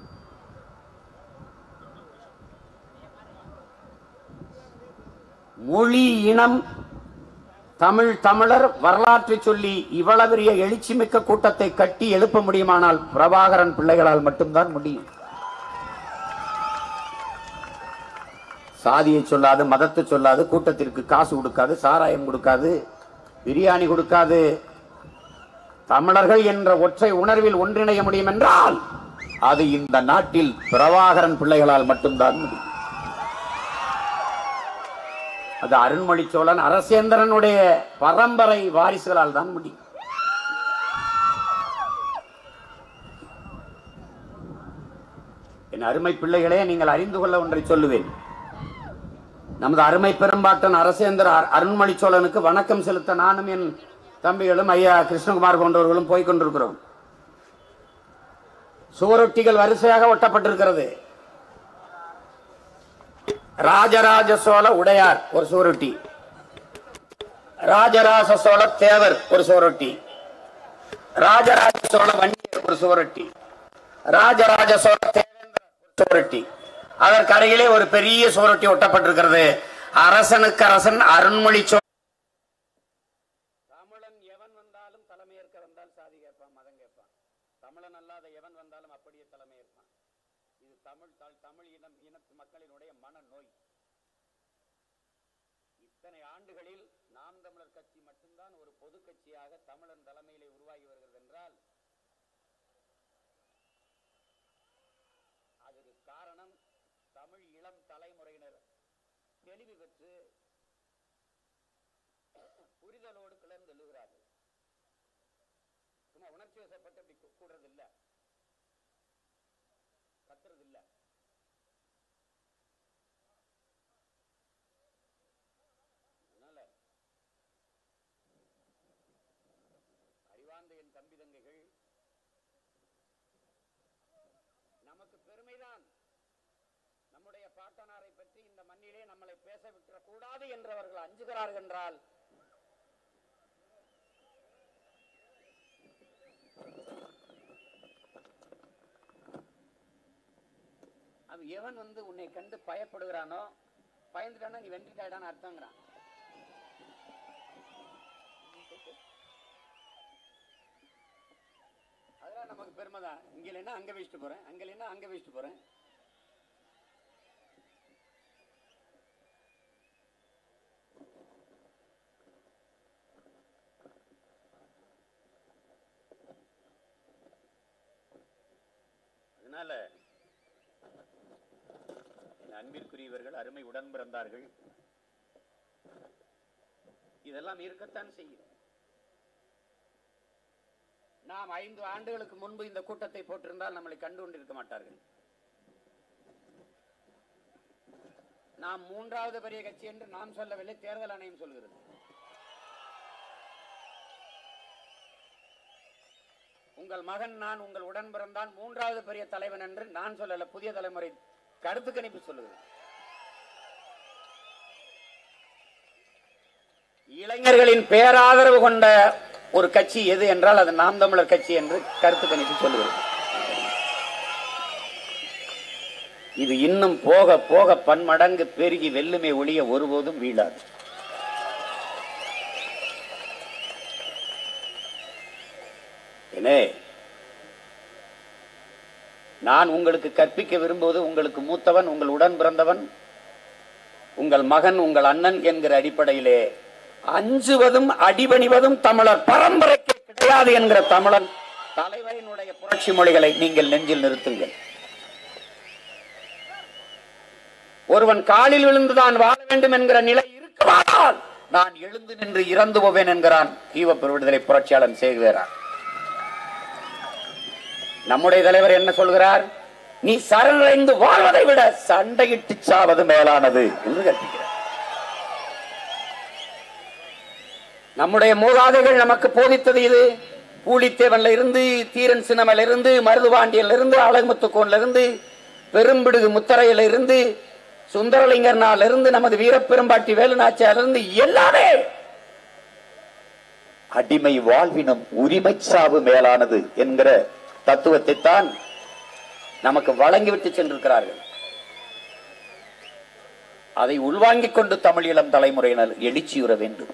மொழி இனம் தமிழ் தமிழர் வரலாற்றை சொல்லி இவ்வளவு பெரிய எழுச்சி மிக்க கூட்டத்தை கட்டி எழுப்ப முடியுமானால் பிரபாகரன் பிள்ளைகளால் மட்டும்தான் முடியும். சாதியை சொல்லாது, மதத்தை சொல்லாது, கூட்டத்திற்கு காசு கொடுக்காது, சாராயம் கொடுக்காது, பிரியாணி கொடுக்காது. தமிழர்கள் என்ற ஒற்றை உணர்வில் ஒன்றிணைய முடியும் என்றால் அது இந்த நாட்டில் பிரபாகரன் பிள்ளைகளால் மட்டும்தான் முடியும். அது அருண்மொழி சோழன் அரசேந்திரனுடைய பரம்பரை வாரிசுகளால் தான் முடியும். என் அருமை பிள்ளைகளே, நீங்கள் அறிந்து கொள்ள ஒன்றை சொல்லுவேன். நமது அருமை பெரும்பாட்டன் அரசேந்திர அருண்மொழி சோழனுக்கு வணக்கம் செலுத்த நானும் என் தம்பிகளும் ஐயா கிருஷ்ணகுமார் போன்றவர்களும் போய்கொண்டிருக்கிறோம். சுவரொட்டிகள் வரிசையாக ஒட்டப்பட்டிருக்கிறது. ராஜராஜ சோழ உடையார் ஒரு சுவரொட்டி, ராஜராஜ சோழ தேவர் ஒரு சுவரொட்டி, ராஜராஜ சோழ வன்னியர் ஒரு சுவரொட்டி, ராஜராஜ சோழ தேவேந்திர ஒரு சுவரொட்டி. அதற்கு அருகிலே ஒரு பெரிய சுவரொட்டி ஒட்டப்பட்டிருக்கிறது. அரசனுக்கு அரசன் அருண்மொழி சோழன். தமிழன் எவன் வந்தாலும் தலைமையேற்க வந்தால் சாதி கேட்பான், மதம் கேட்பான். தமிழன் அல்லாத எவன் வந்தாலும் அப்படியே தலைமையேற்பான். இது தமிழ் இனத்து மக்களினுடைய மனநோய். இத்தனை ஆண்டுகளில் நாம் தமிழர் கட்சி மட்டும்தான் ஒரு பொது கட்சியாக தமிழன் தலைமையிலே உருவாகி வருகிறது என்றால் அதற்கு காரணம் தமிழ் இளம் தலைமுறையினர் தெளிவு பெற்று புரிதலோடு கிளர்ந்து எழுகிறார்கள். சும்மா உணர்ச்சி வசப்பட்டு அப்படி கூடுறதில்லை, கத்துறதில்லை. அதனால அறிவார்ந்த என் தம்பி தங்கைகள், நமக்கு பெருமைதான் நம்முடைய பாட்டனாரை பற்றி இந்த மண்ணிலே நம்மளை பேச விட்டுறக்கூடாது என்று அவர்கள் அஞ்சுகிறார்கள் என்றால் எவன் உன்னை கண்டு பயப்படுகிறானோ, பயந்துட்டானா நீ வென்றிட்டாயிடான்னு அர்த்தங்கிறான். அதெல்லாம் நமக்கு பெருமை தான். இங்க இல்லைன்னா அங்க வச்சுட்டு போறேன், அங்க இல்லைன்னா அங்க வச்சுட்டு போறேன். அதனால அன்பிற்குரியவர்கள், அருமை உடன் பிறந்தார்கள், இதெல்லாம் இருக்கத்தான் செய்யும். நாம் 5 ஆண்டுகளுக்கு முன்பு இந்த கூட்டத்தை போட்டிருந்தால் நம்மளை கண்டு கொண்டிருக்க மாட்டார்கள். நாம் 3வது பெரிய கட்சி என்று நாம் சொல்லவில்லை, தேர்தல் ஆணையம் சொல்கிறது. உங்கள் மகன் நான் உங்கள் உடன் பிறந்தான் 3வது பெரிய தலைவன் என்று நான் சொல்லல, புதிய தலைமுறை கருத்து கணிப்பு சொல்லுகிறது. இளைஞர்களின் பேராதரவு கொண்ட ஒரு கட்சி எது என்றால் அது நாம் தமிழர் கட்சி என்று கருத்து கணிப்பு சொல்லுகிறது. இது இன்னும் போக போக பன்மடங்கு பெருகி வெல்லுமே ஒழிய ஒருபோதும் வீழாது. நான் உங்களுக்கு கற்பிக்க விரும்புவது, உங்களுக்கு மூத்தவன், உங்கள் உடன் பிறந்தவன், உங்கள் மகன், உங்கள் அண்ணன் என்கிற அடிப்படையிலே அஞ்சுவதும் அடிபணிவதும் தமிழர் பரம்பரைக்கு கிடையாது என்கிற தமிழன் தலைவரினுடைய புரட்சி மொழிகளை நீங்கள் நெஞ்சில் நிறுத்துங்கள். ஒருவன் காலில் விழுந்துதான் வாழ வேண்டும் என்கிற நிலை இருக்குமானால் நான் எழுந்து நின்று இறந்து போவேன் என்கிறான் ஈவப்பெரு விடுதலை புரட்சியாளன் சேகுவேரான். நம்முடைய தலைவர் என்ன சொல்கிறார்? நீ சரணடைந்து வாழ்வதை விட சண்டையிட்டு சாவது மேலானது என்று கற்பிக்கிறார். நம்முடைய மூதாதைகள் நமக்கு போதித்தது இது. பூலித்தேவன்ல இருந்து, தீரன் சின்னமல இருந்து, மருதுபாண்டியன்ல இருந்து, அழகுமுத்துக்கோன்ல இருந்து, பெரும்பிடுகு முத்தரையில இருந்து, சுந்தரலிங்கர்னால இருந்து, நமது வீரப்பெரும்பாட்டி வேலுநாச்சியார் இருந்து எல்லாமே அடிமை வாழ்வினும் உரிமை சாவு மேலானது என்கிற தத்துவத்தை தான் நமக்கு வழங்கிவிட்டு சென்றிருக்கிறார்கள். அதை உள்வாங்கிக் கொண்டு தமிழ் இளம் தலைமுறையினர் எழுச்சியுற வேண்டும்.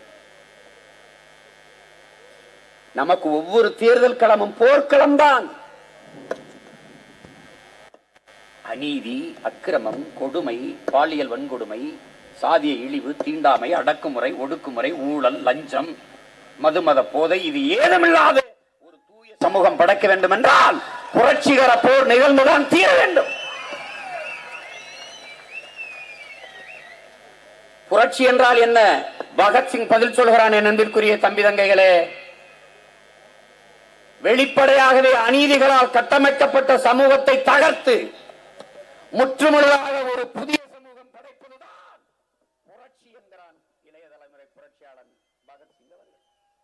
நமக்கு ஒவ்வொரு தேர்தல் களமும் போர்க்களம் தான். அநீதி, அக்கிரமம், கொடுமை, பாலியல் வன்கொடுமை, சாதிய இழிவு, தீண்டாமை, அடக்குமுறை, ஒடுக்குமுறை, ஊழல், லஞ்சம், மதுமத போதை, இது ஏதுமில்லாத ஒரு தூய சமூகம் படைக்க வேண்டும் என்றால் புரட்சிகர போர் நிகழ்ந்துதான் தீர வேண்டும். புரட்சி என்றால் என்ன? பகத்சிங் பதில் சொல்கிறான். என் அன்பிற்குரிய தம்பி தங்கைகளே, வெளிப்படையாகவே அநீதிகளால் கட்டமைக்கப்பட்ட சமூகத்தை தகர்த்து முற்றுமுழுதாக ஒரு புதிய சமூகம் படைப்பதுதான் புரட்சி என்கிறான் இளைய தலைமுறை புரட்சியாளன் பகத்சிங் அவர்கள்.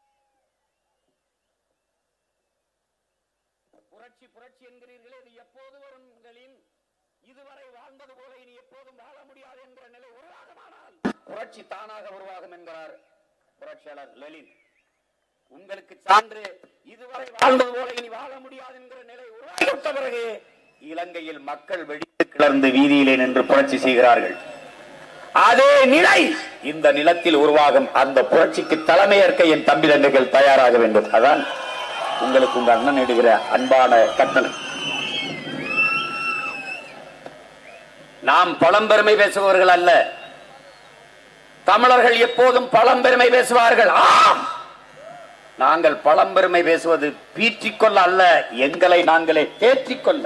புரட்சி புரட்சி என்கிறீர்களே, இது எப்போது வரும்? இதுவரை வாழ்ந்தது போல இனி எப்போதும் வாழ முடியாது என்கிற நிலை உருவாகுமானால் புரட்சி தானாக உருவாகும் என்கிறார் புரட்சியாளர் லெனின். உங்களுக்கு சான்று, இதுவரை வாழ்ந்தது போல இனி வாழ முடியாது என்கிற நிலை உருவாகிவிட்ட பிறகு இலங்கையில் மக்கள் வெடித்து கிளர்ந்து வீதியிலே நின்று புரட்சி செய்கிறார்கள். அதே நிலை இந்த நிலத்தில் உருவாகும். அந்த புரட்சிக்கு தலைமையேற்க என் தம்பி தங்கைகள் தயாராக வேண்டும். அதான் உங்களுக்கு உங்க அண்ணன் இடுகிற அன்பான கட்டளை. நாம் பழம்பெருமை பேசுபவர்கள் அல்ல. தமிழர்கள் எப்போதும் பழம்பெருமை பேசுவார்கள். ஆம், நாங்கள் பழம்பெருமை பேசுவது பீற்றிக்கொள்ள அல்ல, எங்களை நாங்களே தேற்றிக்கொள்ள.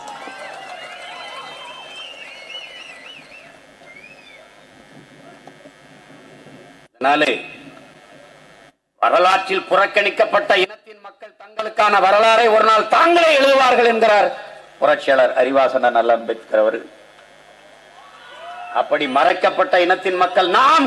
அதனாலே வரலாற்றில் புறக்கணிக்கப்பட்ட இனத்தின் மக்கள் தங்களுக்கான வரலாறை ஒரு நாள் தாங்களே எழுதுவார்கள் என்கிறார் புரட்சியாளர் அறிவாசன நல்ல அம்பேத்கர் அவர்கள். அப்படி மறைக்கப்பட்ட இனத்தின் மக்கள் நாம்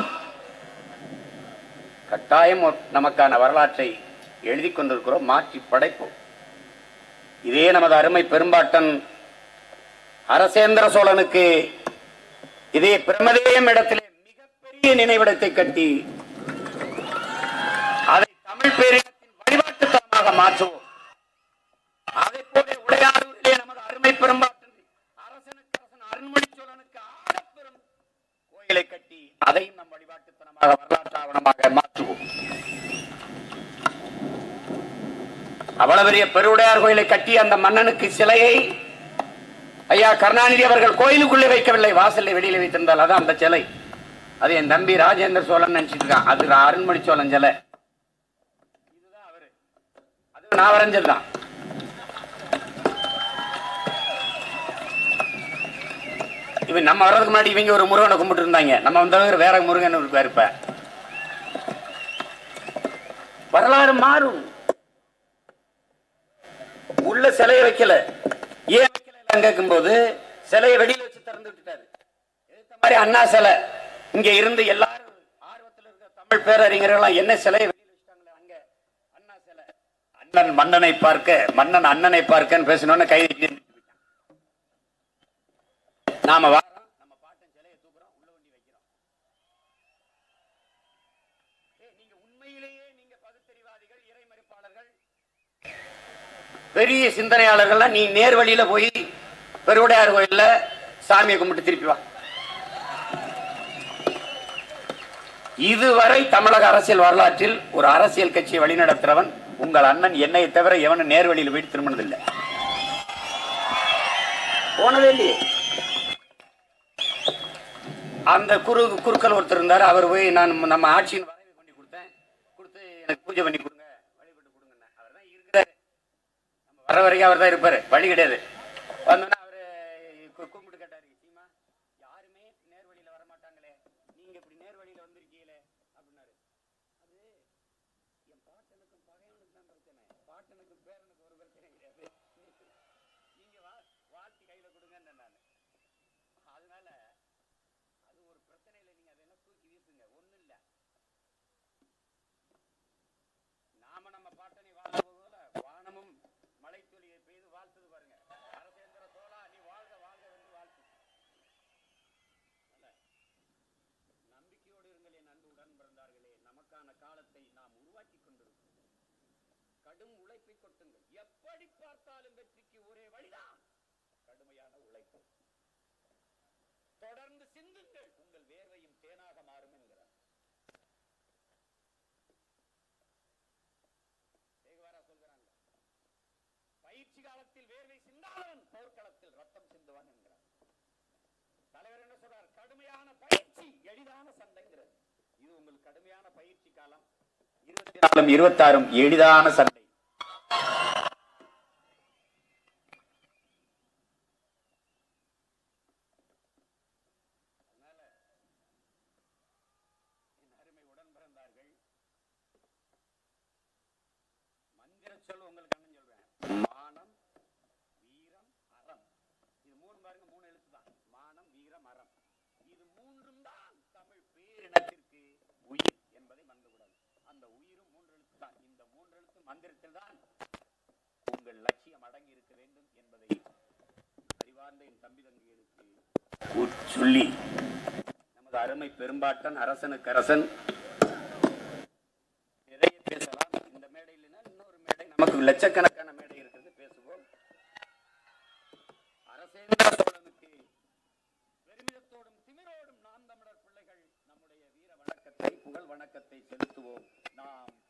கட்டாயம் நமக்கான வரலாற்றை எழுதி கொண்டிருக்கிறோம், மாற்றி படைப்போம். இதே நமது அருமை பெரும்பாட்டன் அரசேந்திர சோழனுக்கு இதே பிரமதேயம் இடத்திலே மிகப்பெரிய நினைவிடத்தை கட்டி அதை தமிழ் பேரினத்தின் வழிபாட்டு தலமாக மாற்றுவோம். அதை போல உடையாளூரிலே நமது அருமை பெரும்பாட்டன் அரசனுக்கு அரசன் கோயிலை கட்டி அதையும் நம் வழிபாட்டுத்தனமாக வரலாற்று ஆவணமாக மாற்றுவோம். அவ்வளவு பெரிய பெருவுடையார் கோயிலை கட்டி அந்த மன்னனுக்கு சிலையை ஐயா கருணாநிதி அவர்கள் கோயிலுக்குள்ளே வைக்கவில்லை, வாசல்ல வெளியில வைத்திருந்தால் அதான் அந்த சிலை. அது என் தம்பி ராஜேந்திர சோழன் நினைச்சிட்டு இருக்கான், அது அருண்மொழி சோழன் சிலை. இதுதான் அவரு, அது நான் வரைஞ்சதுதான். இவன் நம்ம வர்றதுக்கு முன்னாடி இவங்க ஒரு முருகனை கும்பிட்டு இருந்தாங்க, நம்ம வந்தவங்க வேற முருகன் இருப்ப. வரலாறு மாறும். உள்ள சிலையை வைக்கல, ஏன் வைக்கல கேட்கும் போது சிலையை வெளியில வச்சு திறந்து விட்டுட்டாரு. மாதிரி அண்ணா சிலை இங்க இருந்து எல்லாரும் ஆர்வத்தில் இருக்க தமிழ் பேரறிஞர்கள் என்ன சிலையை வெளியில வச்சுட்டாங்களே, அங்க அண்ணா சிலை. அண்ணன் மன்னனை பார்க்க, மன்னன் அண்ணனை பார்க்கன்னு பேசணும்னு கைது. நாம வாரோம், நம்ம பாட்டன் சிலையை தூக்குறோம், உள்ள வண்டி வைக்கிறோம். நீங்க உண்மையிலேயே நீங்க பகுத்தறிவாதிகள், இறைமறுப்பாளர்கள், பெரிய சிந்தனையாளர்கள், நீ நேர் வழியில போய் பெருவுடையார் கோயில்ல சாமியை கும்பிட்டு திருப்பி வா. இதுவரை தமிழக அரசியல் வரலாற்றில் ஒரு அரசியல் கட்சியை வழிநடத்துறவன் உங்கள் அண்ணன் என்னை தவிர எவனும் நேர் வழியில் போய் திரும்பினதில்லை, போனதே இல்லையே. அந்த குருக்கள் ஒருத்தர் இருந்தார், அவர் போய் நான் நம்ம ஆட்சியின் வரைவை பண்ணி கொடுத்தேன், கொடுத்து எனக்கு பூஜை பண்ணி கொடுங்க, வழிபட்டு கொடுங்க. அவர் தான் இருக்கிறாரு, நம்ம வர வரைக்கும் அவர் தான் இருப்பாரு, வழி கிடையாது. வந்தோன்னா அவரு கும்பிட்டு கேட்டாரு, சீமா யாருமே நேர் வழியில வரமாட்டாங்களே, நீங்க இப்படி நேர் வழியில வந்திருக்கீங்களே அப்படின்னாரு. அது என் பாட்டனுக்கும் பகையனுக்கு தான் பிரச்சனை, பாட்டனுக்கும் பேரனுக்கு ஒரு பிரச்சனை கிடையாது. நீங்க வாழ்த்தி கையில கொடுங்கன்னு நான். அதனால அது ஒரு பிரச்சனை இல்லை, நீங்க அதை தூக்கி வீசுங்க, ஒண்ணும் இல்ல. நாம நம்ம பாட்டனை வாழ்த்துவது போல வானமும் மழை துளியை பெய்து வாழ்த்துது பாருங்க. அரசேந்திர சோழா நீ வாழ்க வாழ்க என்று வாழ்த்து. நம்பிக்கையோடு இருங்கள் என் அன்பு உடன் பிறந்தார்களே, நமக்கான காலத்தை நாம் உருவாக்கி கொண்டிருக்கிறோம். கடும் உழைப்பை கொட்டுங்கள், எப்படி பார்த்தாலும் வெற்றிக்கு ஒரே வழிதான் கடுமையான உழைப்பு. தொடர்ந்து சிந்துங்கள், உங்கள் வேர்வையும் தேனாக மாறும் என்கிறார். சொல்கிறாங்க, பயிற்சி காலத்தில் வேர்வை சிந்தாதவன் போர்க்களத்தில் ரத்தம் சிந்துவான் என்கிறார். தலைவர் என்ன சொல்றார், கடுமையான பயிற்சி எளிதான சண்டைங்கிறது. இது உங்கள் கடுமையான பயிற்சி காலம் 24 26 எளிதான சண்டை. சொல் உங்களுக்கு அண்ணன் சொல்றேன், மானம் வீரம் அறம். இது மூணு பாருங்க, மூணு எழுத்து தான், மானம் வீரம் அறம். இது மூன்றும் தான் தமிழ் பேரினத்திற்கு உயிர் என்பதை மறந்துவிடாது. அந்த உயிரும் மூன்று எழுத்து தான். இந்த மூன்று எழுத்து மந்திரத்தில் தான் உங்கள் லட்சியம் அடங்கி இருக்க வேண்டும் என்பதை அறிவார்ந்த என் தம்பி தங்கைகளுக்கு சொல்லி நமது அருமை பெரும்பாட்டன் அரசனுக்கு அரசன் நிறைய பேசலாம். இந்த மேடையில் இன்னொரு மேடை நமக்கு லட்சக்கணக்கான மேடை இருக்கிறது, பேசுவோம். அரசேந்திர சோழனுக்கு பெருமிதத்தோடும் திமிரோடும் நாம் தமிழர் பிள்ளைகள் நம்முடைய வீர வணக்கத்தை புகழ் வணக்கத்தை செலுத்துவோம். நாம்